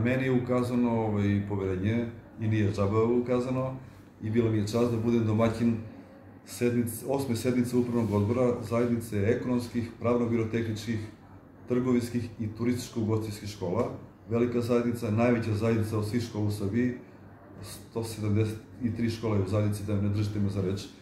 Meni je ukazano poverenje i nije džaba ukazano i bila mi je čast da budem domaćin 8. sednice Upravnog odbora zajednice ekonomskih, pravno-birotehničkih, trgovinskih i turističko-ugostiteljskih škola. Velika zajednica, najveća zajednica od svih škola u Srbiji, 173 škole u zajednici, da ne držite me za reč.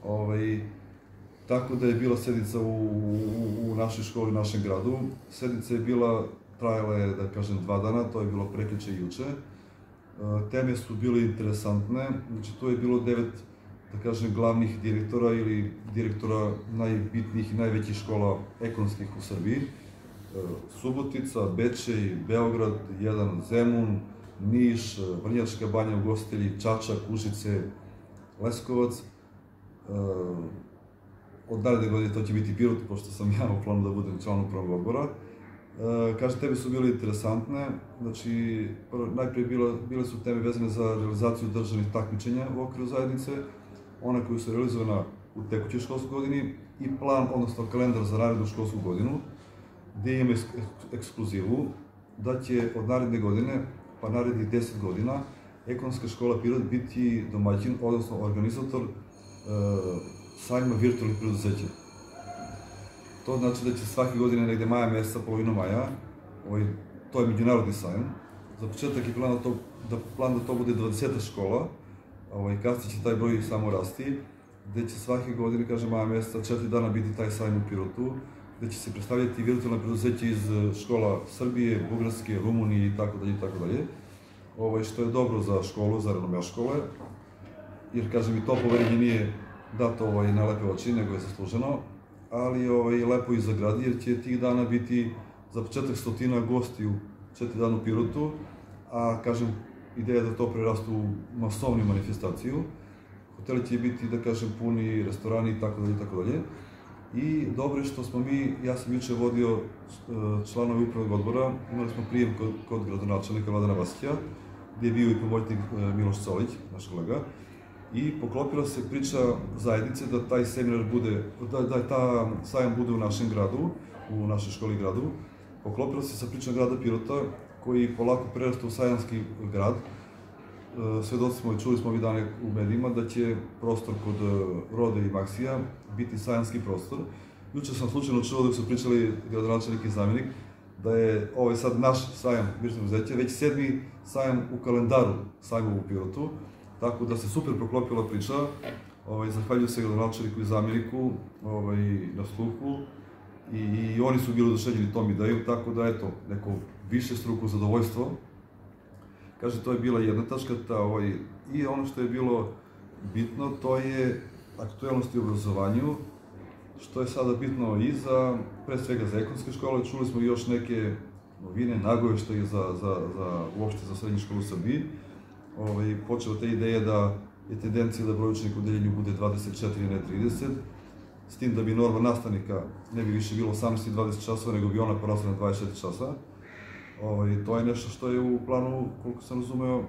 Tako da je bila sednica u našoj školi, u našem gradu. Sednica je bila, trajala je, da kažem, 2 dana, to je bilo prekjuče i juče. Teme su bile interesantne, znači tu je bilo 9, da kažem, glavnih direktora ili direktora najbitnijih i najvećih škola ekonomskih u Srbiji. Subotica, Bečej, Beograd, jedan Zemun, Niš, Vrnjačka Banja, ugostitelji, Čačak, Užice, Leskovac. Od naredne godine to će biti Pirot, pošto sam ja u planu da budem član Upravnog odbora. Kažem, teme su bile interesantne, znači, najprije bile su teme vezane za realizaciju državnih takmičenja u okviru zajednice, ona koja su realizovana u tekućoj školskoj godini i plan, odnosno kalendar za narednu školsku godinu, gde imamo ekskluzivu da će od naredne godine, pa narednih 10 godina, ekonomska škola Pirot biti domaćin, odnosno organizator sajma virtualnih preduzeća. To znači da će svake godine, negde maja meseca, polovinom maja, to je međunarodni sajam. Za početak je plan da to bude 20 škola, kasnije će taj broj samo rasti, gde će svake godine, kažem, maja meseca, 4 dana biti taj sajam u Pirotu, gde će se predstavljati virtualne preduzeće iz škola Srbije, Bugarske, Rumunije i tako dalje. Što je dobro za školu, za renomea škole, jer, kažem, i to poverenje nije dato na lepe oči, nego je zasluženo, ali lepo i za grad, jer će tih dana biti za početak 100 gostiju 4 dana u Pirotu, a, kažem, ideja je da to prerastu u masovnu manifestaciju. Hoteli će biti, da kažem, puni, restorani i tako dalje. I dobro je što smo ja sam juče vodio članovi Upravnog odbora, imali smo prijem kod gradonačelnika Vladana Vasića, gde je bio i pomoćnik Miloš Colić, naš kolega, i poklopila se priča zajednice da taj seminar bude, da ta sajam bude u našem gradu, u našoj školi gradu. Poklopila se sa pričom grada Pirota, koji polako prerasta u sajamski grad. Svedoci smo i čuli smo ovih dana u medijima da će prostor kod Rode i Maksija biti sajamski prostor. Juče sam slučajno čuo dok su pričali gradonačelnik i zamjenik da je sad naš sajam virtualnog preduzeća već 7. sajam u kalendaru sajma u Pirotu, tako da se super proklopila priča. Zahvaljujem se gradonačelniku i zamjeniku na sluhu i oni su bili oduševljeni tom idejom, tako da, eto, neko višestruko zadovoljstvo. Kaže, to je bila jedna tačka, i ono što je bilo bitno, to je aktuelnost i obrazovanju, što je sada bitno i za, pre svega, za ekonomske škole. Čuli smo još neke novine, nagoveštaje uopšte za srednje škole u Srbiji. Počeo te ideje da je tendencija da broj učenika u deljenju bude 24, ne 30, s tim da bi norma nastavnika ne bi više bilo 18 i 20 časova, nego bi ona porasla na 24 časa. To je nešto što je u planu, koliko sam razumeo.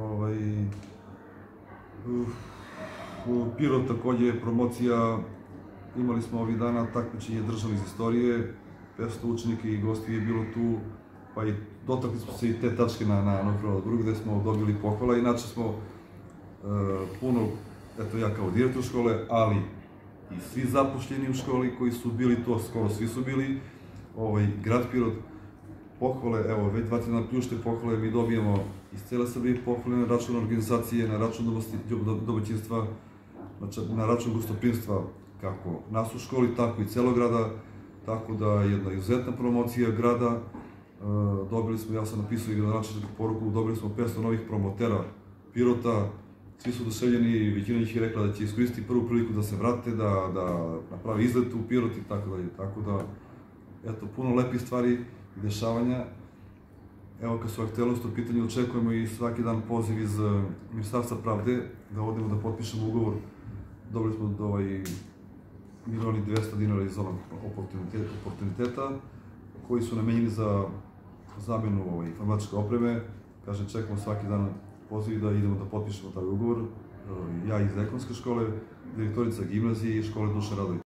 Pirot takođe promocija, imali smo ovih dana takmičenje državne iz istorije, 500 učenika i gosti je bilo tu, pa i dotakli smo se i te tačke na Upravnom odboru gde smo dobili pohvala. Inače smo puno, eto ja kao direktor škole, ali i svi zapošljeni u školi koji su bili to, skoro svi su bili, grad Pirot, pohvale, evo, već 2 dana pljušte pohvale mi dobijemo iz cele Srbije, pohvale na račun organizacije, na račun domaćinstva, na račun gostoprimstva, kako nas u školi, tako i celog grada, tako da je jedna izuzetna promocija grada. Dobili smo, ja sam napisao i gradonačelniku poruku, dobili smo 500 novih promotera Pirota, svi su oduševljeni, većina njih je rekla da će iskoristiti prvu priliku da se vrate, da napravi izlet u Pirot i tako dalje. Tako da, eto, puno lepih stvari i dešavanja. Evo, kad su aktuelnosti u pitanju, očekujemo i svaki dan poziv iz Ministarstva pravde da odemo da potpišemo ugovor. Dobili smo do 1.200.000 dinara iz onog oportuniteta, koji su namenjeni za zamenu informatičke opreme. Kažem, čekamo svaki dan poziv da idemo da potpišemo taj ugovor. Ja iz ekonomske škole, direktorica gimnazije i škole Dušan Radović.